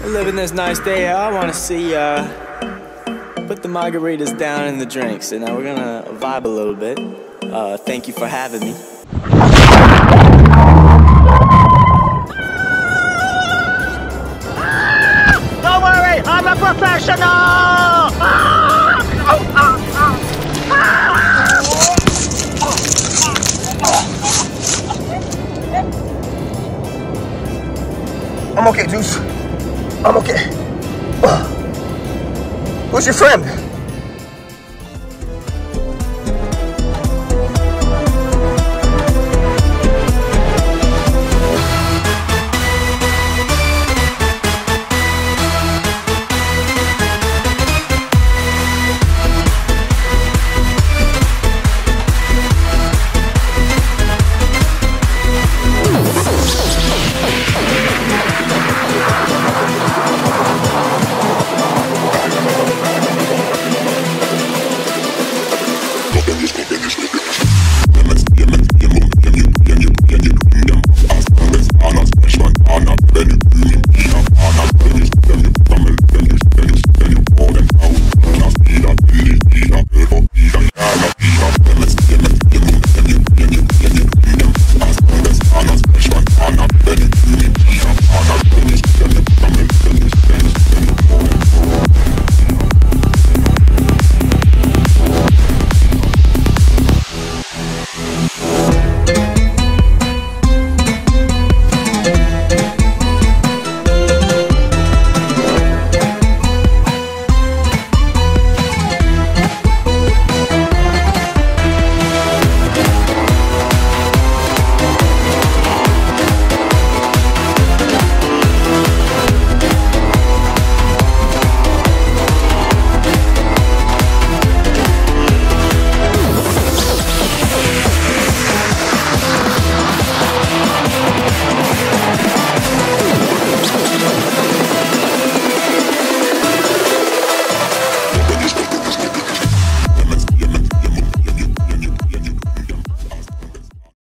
We're living this nice day out. I want to see, put the margaritas down in the drinks, and we're gonna vibe a little bit. Thank you for having me. Don't worry, I'm a professional! I'm okay, Deuce. I'm okay. Who's your friend?